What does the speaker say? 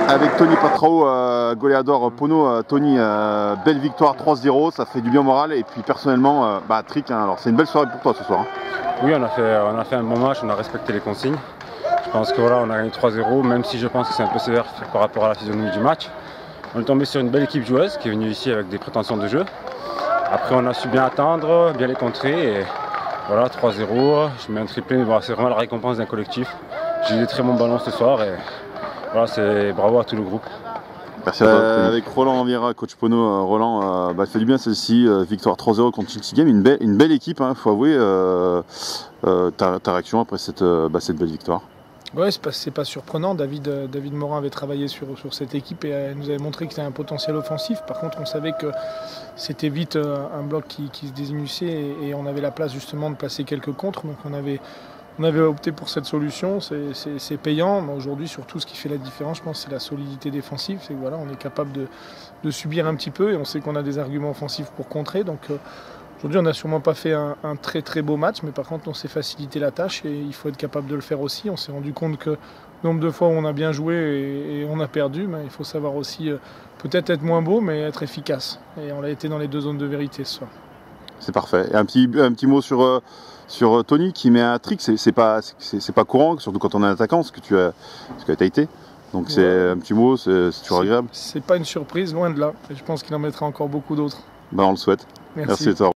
Avec Tony Patrao, goleador Pono. Tony, belle victoire 3-0, ça fait du bien au moral. Et puis personnellement, Trick, alors c'est une belle soirée pour toi ce soir. Oui, on a fait un bon match, on a respecté les consignes. Je pense que voilà, on a gagné 3-0, même si je pense que c'est un peu sévère par rapport à la physionomie du match. On est tombé sur une belle équipe joueuse qui est venue ici avec des prétentions de jeu. Après, on a su bien attendre, bien les contrer. Et voilà, 3-0, je mets un triplé, voilà, c'est vraiment la récompense d'un collectif. J'ai eu des très bons ballons ce soir et voilà, c'est bravo à tout le groupe. Merci à toi. Avec Roland Vieira, coach Pono, Roland, ça fait du bien celle-ci, victoire 3-0 contre Chelsea Game, une belle équipe, il faut avouer. Ta réaction après cette belle victoire? Ouais, c'est pas surprenant. David Morin avait travaillé sur cette équipe et nous avait montré qu'il avait un potentiel offensif. Par contre, on savait que c'était vite un bloc qui se désinusait et on avait la place justement de placer quelques contres. Donc on avait opté pour cette solution. C'est payant. Mais aujourd'hui, surtout, ce qui fait la différence, je pense, c'est la solidité défensive. C'est que voilà, on est capable de subir un petit peu et on sait qu'on a des arguments offensifs pour contrer. Donc aujourd'hui, on n'a sûrement pas fait un très très beau match, mais par contre, on s'est facilité la tâche et il faut être capable de le faire aussi. On s'est rendu compte que le nombre de fois où on a bien joué et on a perdu, mais il faut savoir aussi peut-être être moins beau, mais être efficace. Et on a été dans les deux zones de vérité ce soir. C'est parfait. Et un petit mot sur Tony qui met un trick. C'est pas courant, surtout quand on est un attaquant, ce que tu as été. Donc ouais. C'est un petit mot, c'est toujours agréable. C'est pas une surprise, loin de là. Et je pense qu'il en mettra encore beaucoup d'autres. On le souhaite. Merci à toi.